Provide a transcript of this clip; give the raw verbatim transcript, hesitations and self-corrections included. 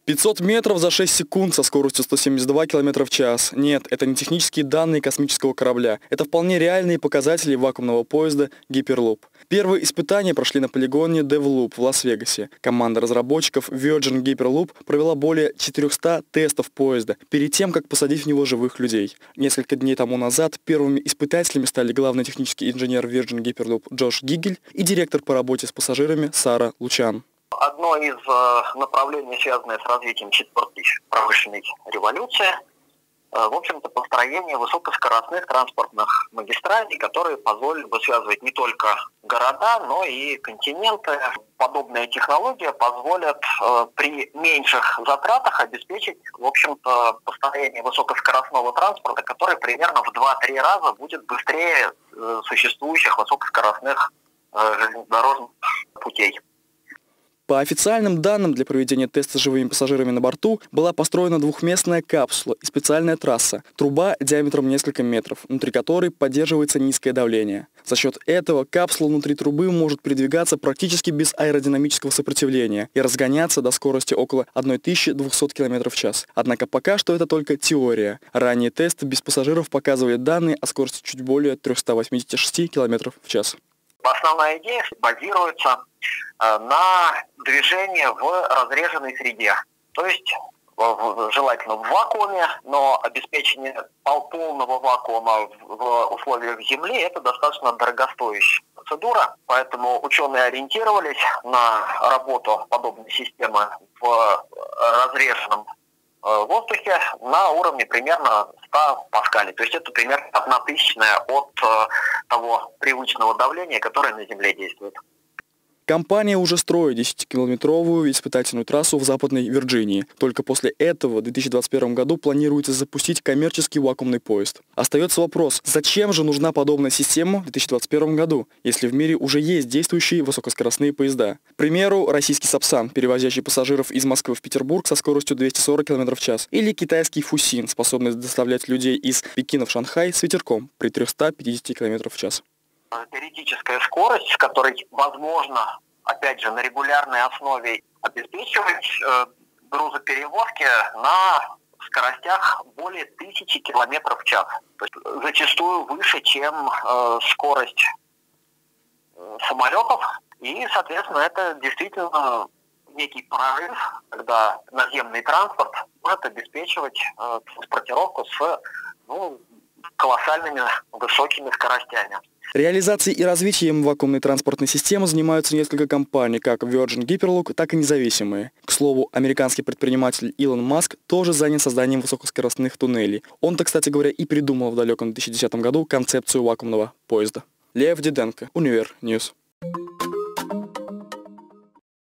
пятьсот метров за шесть секунд со скоростью сто семьдесят два километра в час. Нет, это не технические данные космического корабля. Это вполне реальные показатели вакуумного поезда Hyperloop. Первые испытания прошли на полигоне DevLoop в Лас-Вегасе. Команда разработчиков Virgin Hyperloop провела более четырехсот тестов поезда перед тем, как посадить в него живых людей. Несколько дней тому назад первыми испытателями стали главный технический инженер Virgin Hyperloop Джош Гигель и директор по работе с пассажирами Сара Лучан. Одно из э, направлений, связанное с развитием четвертой промышленной революции, э, в общем-то, построение высокоскоростных транспортных магистралей, которые позволили бы связывать не только города, но и континенты. Подобная технология позволит э, при меньших затратах обеспечить, в общем-то, построение высокоскоростного транспорта, который примерно в два-три раза будет быстрее э, существующих высокоскоростных э, железнодорожных путей. По официальным данным, для проведения теста с живыми пассажирами на борту была построена двухместная капсула и специальная трасса, труба диаметром несколько метров, внутри которой поддерживается низкое давление. За счет этого капсула внутри трубы может передвигаться практически без аэродинамического сопротивления и разгоняться до скорости около тысячи двухсот километров в час. Однако пока что это только теория. Ранние тесты без пассажиров показывали данные о скорости чуть более трёхсот восьмидесяти шести километров в час. Основная идея базируется э, на движении в разреженной среде, то есть в, в, желательно в вакууме, но обеспечение полного вакуума в, в условиях Земли – это достаточно дорогостоящая процедура, поэтому ученые ориентировались на работу подобной системы в разреженном в воздухе на уровне примерно ста паскалей. То есть это примерно одна тысячная от э, того привычного давления, которое на Земле действует. Компания уже строит десятикилометровую испытательную трассу в Западной Вирджинии. Только после этого в две тысячи двадцать первом году планируется запустить коммерческий вакуумный поезд. Остается вопрос, зачем же нужна подобная система в две тысячи двадцать первом году, если в мире уже есть действующие высокоскоростные поезда? К примеру, российский Сапсан, перевозящий пассажиров из Москвы в Петербург со скоростью двести сорок километров в час. Или китайский Фусин, способный доставлять людей из Пекина в Шанхай с ветерком при трёхстах пятидесяти километрах в час. Теоретическая скорость, с которой возможно, опять же, на регулярной основе обеспечивать э, грузоперевозки на скоростях более тысячи километров в час. То есть зачастую выше, чем э, скорость э, самолетов. И, соответственно, это действительно некий прорыв, когда наземный транспорт может обеспечивать э, транспортировку с ну, колоссальными высокими скоростями. Реализацией и развитием вакуумной транспортной системы занимаются несколько компаний, как Virgin Hyperloop, так и независимые. К слову, американский предприниматель Илон Маск тоже занят созданием высокоскоростных туннелей. Он-то, кстати говоря, и придумал в далеком две тысячи десятом году концепцию вакуумного поезда. Лев Диденко, Универ Ньюс.